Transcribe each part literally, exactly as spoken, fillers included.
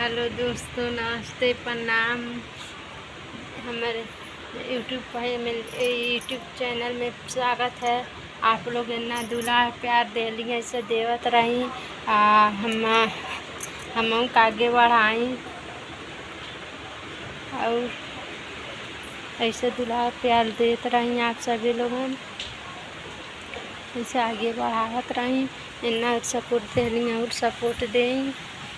Hello दोस्तों, नमस्ते, प्रणाम। हमारे यूट्यूब पर यूट्यूब चैनल में स्वागत है। आप लोग इतना दुलार प्यार देली ऐसे देवत रही, हम हम आगे बढ़ाई और ऐसे दुलार प्यार देते रही। आप सभी लोगन ऐसे आगे बढ़ावत रही, इतना सपोर्ट देली और सपोर्ट दें।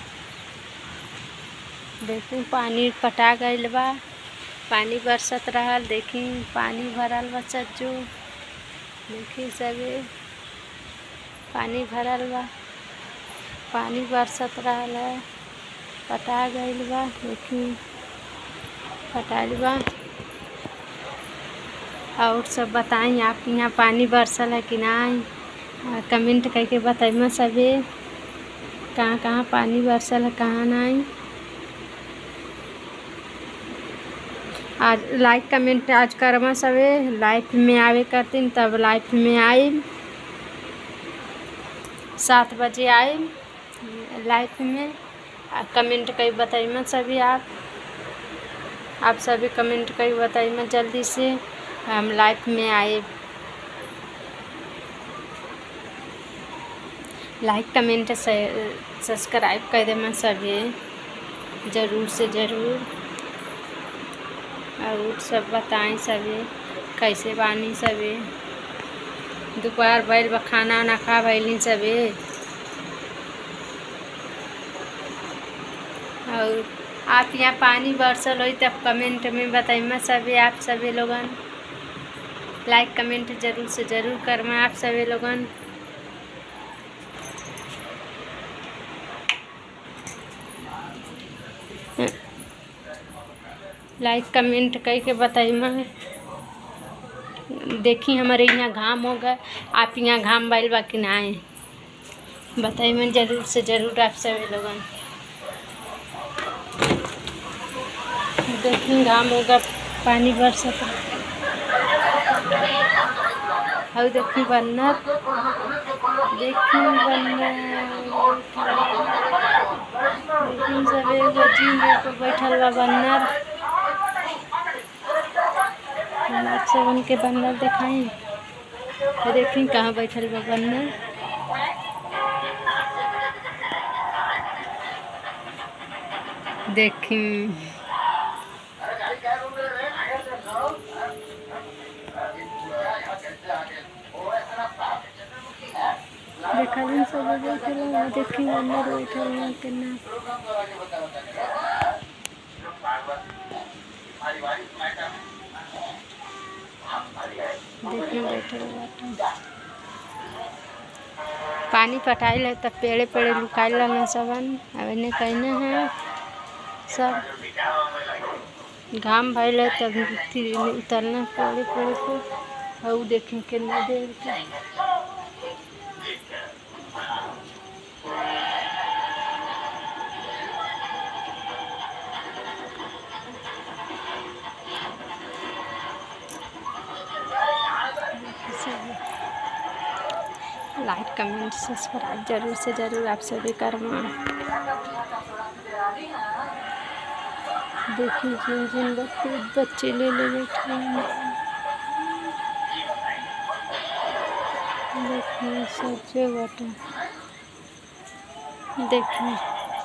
देखी पानी पटा गईल बा, पानी बरसत रहल। देखी पानी भरल बा सज्जो, देखी सभी पानी भरल बा, पानी बरसत रहल है, पटा गईल बा। देखी पटाइल बा। और सब बताएं, आप यहाँ पानी बरसल है कि नहीं, कमेंट करके बताइए सभी कहाँ कहाँ पानी बरसल है, कहाँ नहीं। आज लाइक कमेंट आज करवा सवे, लाइफ में आवे करतीन तब लाइफ में आई, सात बजे आई लाइफ में। कमेंट कई बताइए सभी, आप आप सभी कमेंट कई बताइए जल्दी से, हम लाइफ में आए। लाइक कमेंट सब्सक्राइब कर देना सभी, ज़रूर से ज़रूर। और सब बताएं सभी कैसे बानी सभी। दोपहर भइल बा, खाना वाना खा भइली सभी। और आप यहाँ पानी बरसल हो तब कमेंट में बताइए सभी, आप सभी लोगन लाइक कमेंट ज़रूर से ज़रूर करना आप सभी लोगन। लाइक कमेंट करके बताइए। देखी हमारे यहाँ घाम हो गए, आप यहाँ घाम बैल बा कि नहीं बताइए ज़रूर से ज़रूर आप सभी लोगन। देखी घाम होगा, पानी बरसत। और देखी बन्नर, देखी बन्नर देखी सभी गोची पे बैठल बा बन्नर। आप सबन के बन्नर दिखाई, देखी कहाँ बैठल बा बन्नर। देखी देखल सब बैठल, देखी बन्नर बैठल कितना। देखिए बैठल पानी पटाइल है तब पेड़े पेड़े लुकाइल रहे सबन। अब इन्हें कहने हैं सब घाम भइल है तब उतरना पेड़े पेड़े पे। और देखें कितना देर के लाइक कमेंट सब्सक्राइब जरूर से ज़रूर आप सभी करना। देखिए जिन जिन बच्चे बच्चे ले ले बैठे हैं, देखिए सच्चे बटे। देखिए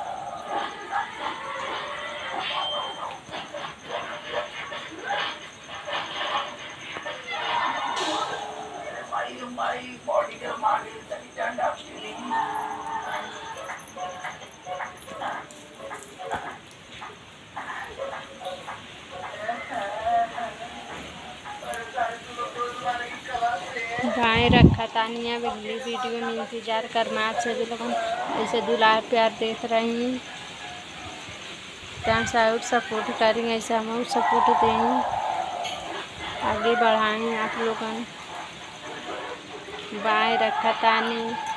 गाय रखा तानिया अगली वीडियो में इंतज़ार करना आप सभी लोगों ऐसे दुलार प्यार देते रही। डांस आउट सपोर्ट करेंगे, ऐसे हम और सपोर्ट दें, आगे बढ़ाएं आप लोगों। गाय रखा तानी